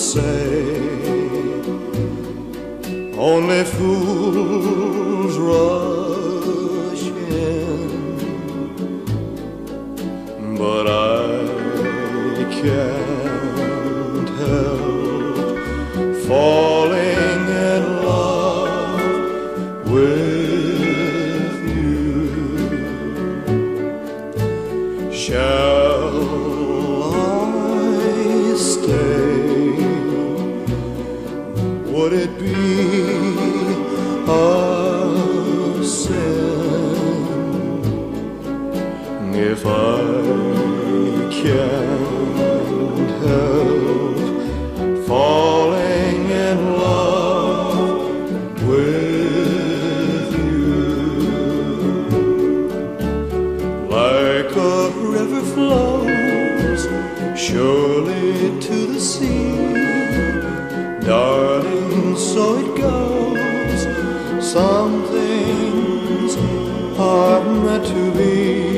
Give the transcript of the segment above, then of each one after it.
say only fools rush in, but I can't help falling in love with you. Shall I stay? Would it be a sin if I can't help falling in love with you? Like a river flows surely to the sea, darling, so it goes. Some things are meant to be.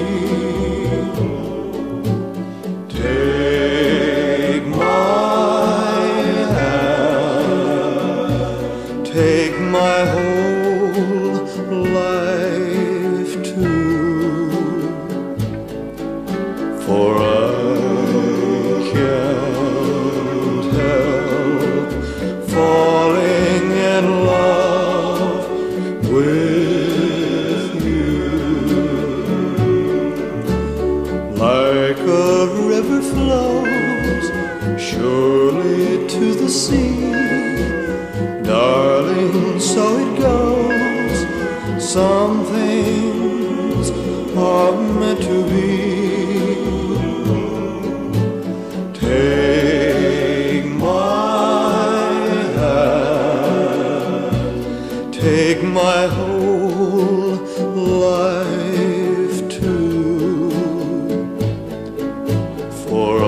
Take my hand, take my whole life too, for I can't help falling in love with you. Like a river flows surely to the sea, darling, so it goes. Some things are meant to be. Take my hand, take my whole life too, for